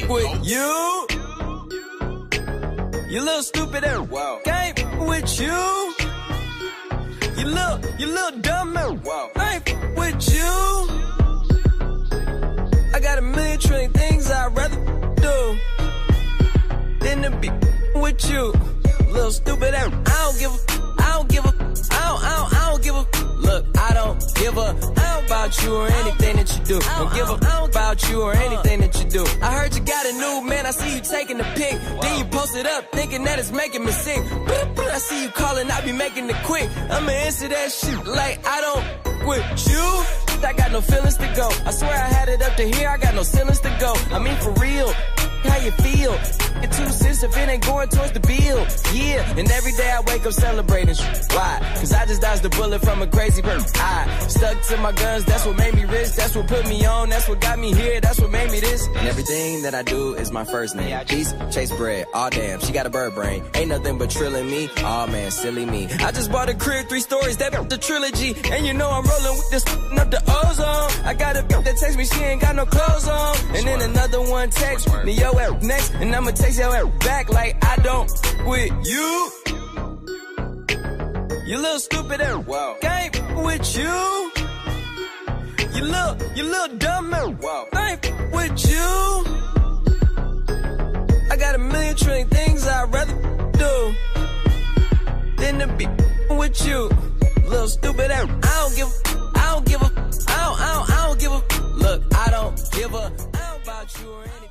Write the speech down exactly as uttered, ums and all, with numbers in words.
with you. You little stupid and wow. Ain't with you. You little, you little dumb and wow. Ain't with you. I got a million trillion things I'd rather do than to be with you. Little stupid and I don't give a, I don't give a, I don't, I don't, I don't give a. Look, I don't give a, I don't about you or anything that you do. Don't give a, I don't about you or anything that you do. I heard you got a new man, I see you taking the pic. Then you post it up, thinking that it's making me sick. I see you calling, I be making it quick. I'ma answer that shit like I don't with you. I got no feelings to go. I swear I had it up to here, I got no ceilings to go. I mean for real, how you feel? It two cents if it ain't going towards the bill. Yeah, and every day I wake up celebrating. Why? Cause I just dodged a bullet from a crazy person. I stuck to my guns, that's what made me rich. That's what put me on, that's what got me here. That's what made me this. And everything that I do is my first name. Cheese, chase bread, aw damn, she got a bird brain. Ain't nothing but trilling me, aw man, silly me. I just bought a crib, three stories, that the trilogy. And you know I'm rolling with this up the ozone. I got a bitch that text me, she ain't got no clothes on. And then another one text me, yo at next, and I'ma text your ass back like I don't with you. You little stupid and wow. Ain't with you. You little, you little dumb and wow. Ain't with you. I got a million trillion things I'd rather do than to be with you. Little stupid and I don't give a, I don't give a, I don't, I don't, I don't give a. Look, I don't give a, I don't about you or anything.